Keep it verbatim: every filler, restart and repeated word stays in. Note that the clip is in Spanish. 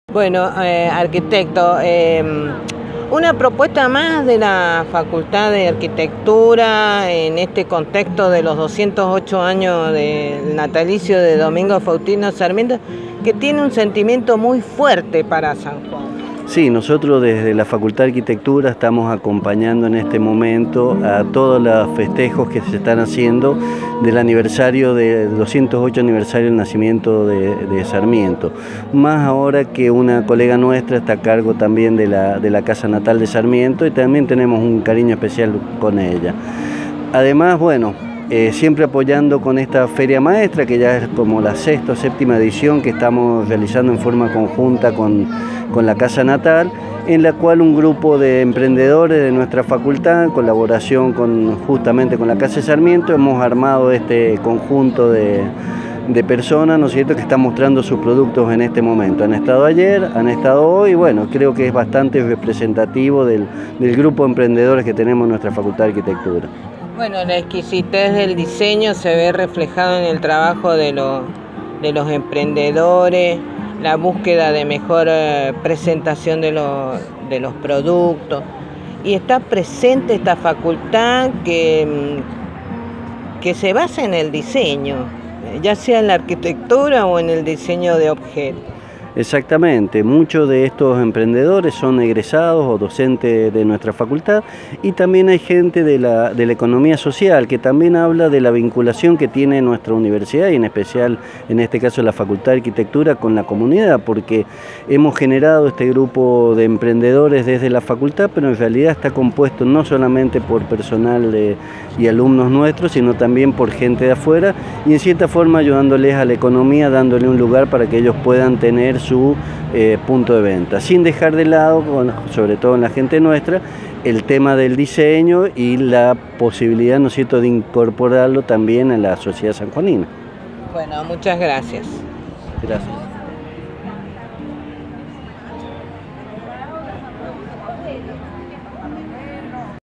Bueno, eh, arquitecto, eh, una propuesta más de la Facultad de Arquitectura en este contexto de los doscientos ocho años del natalicio de Domingo Faustino Sarmiento, que tiene un sentimiento muy fuerte para San Juan. Sí, nosotros desde la Facultad de Arquitectura estamos acompañando en este momento a todos los festejos que se están haciendo del aniversario, del doscientos ocho aniversario del nacimiento de, de Sarmiento. Más ahora que una colega nuestra está a cargo también de la, de la casa natal de Sarmiento y también tenemos un cariño especial con ella. Además, bueno, Eh, siempre apoyando con esta Feria Maestra, que ya es como la sexta o séptima edición que estamos realizando en forma conjunta con, con la Casa Natal, en la cual un grupo de emprendedores de nuestra facultad, en colaboración con, justamente con la Casa de Sarmiento, hemos armado este conjunto de, de personas, ¿no es cierto?, que están mostrando sus productos en este momento. Han estado ayer, han estado hoy, bueno, creo que es bastante representativo del, del grupo de emprendedores que tenemos en nuestra Facultad de Arquitectura. Bueno, la exquisitez del diseño se ve reflejado en el trabajo de, lo, de los emprendedores, la búsqueda de mejor eh, presentación de, lo, de los productos. Y está presente esta facultad que, que se basa en el diseño, ya sea en la arquitectura o en el diseño de objetos. Exactamente, muchos de estos emprendedores son egresados o docentes de nuestra facultad y también hay gente de la, de la economía social que también habla de la vinculación que tiene nuestra universidad y en especial en este caso la Facultad de Arquitectura con la comunidad, porque hemos generado este grupo de emprendedores desde la facultad, pero en realidad está compuesto no solamente por personal de, y alumnos nuestros, sino también por gente de afuera y en cierta forma ayudándoles a la economía, dándole un lugar para que ellos puedan tener su eh, punto de venta, sin dejar de lado, sobre todo en la gente nuestra, el tema del diseño y la posibilidad, ¿no es cierto?, de incorporarlo también a la sociedad sanjuanina. Bueno, muchas gracias. Gracias.